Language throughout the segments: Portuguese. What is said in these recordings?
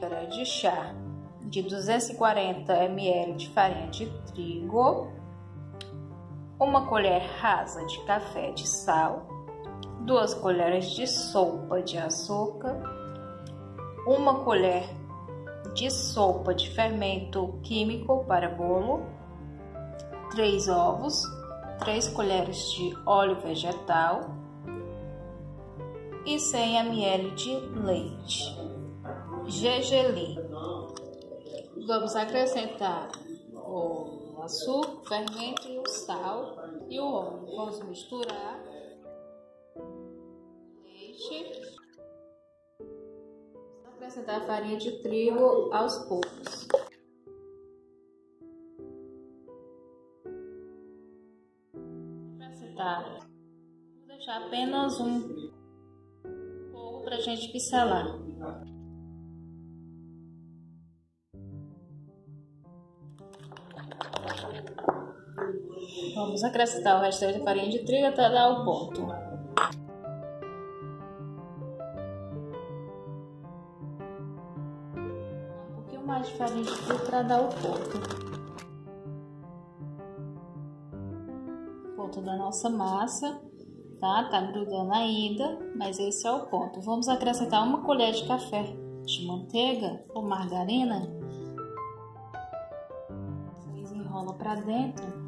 xícara de chá de 240 ml de farinha de trigo, uma colher rasa de café de sal, 2 colheres de sopa de açúcar, uma colher de sopa de fermento químico para bolo, 3 ovos, 3 colheres de óleo vegetal e 100 ml de leite. Gergelim. Vamos acrescentar o açúcar, o fermento e o sal e o óleo. Vamos misturar o leite. Vamos acrescentar a farinha de trigo aos poucos. Vou deixar apenas um pouco para a gente pincelar. Vamos acrescentar o restante da farinha de trigo até dar o ponto. Um pouquinho mais de farinha de trigo para dar o ponto. Ponto da nossa massa, tá grudando ainda, mas esse é o ponto. Vamos acrescentar uma colher de café de manteiga ou margarina. Vocês enrolam para dentro.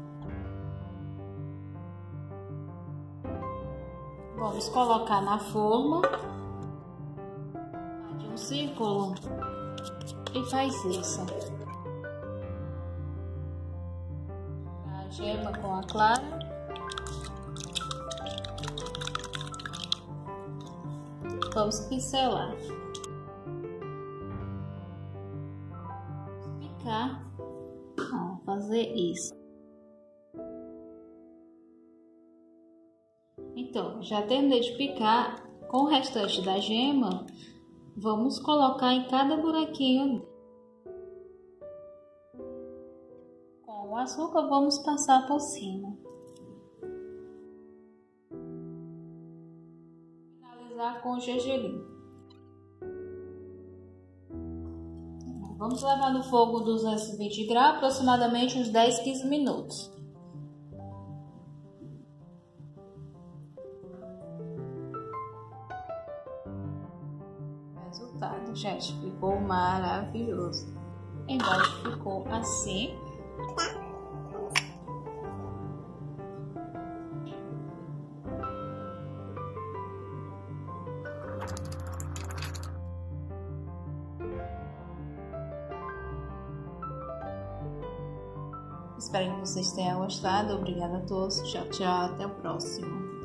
Vamos colocar na forma de um círculo e faz isso. A gema com a clara. Vamos pincelar. Picar. Ó, fazer isso. Então, já terminei de picar. Com o restante da gema, vamos colocar em cada buraquinho. Com o açúcar, vamos passar por cima. Finalizar com o gergelim. Vamos levar no fogo 220 graus, aproximadamente uns 10, 15 minutos. Resultado, gente, ficou maravilhoso. Embaixo ficou assim. Espero que vocês tenham gostado. Obrigada a todos. Tchau, tchau. Até o próximo.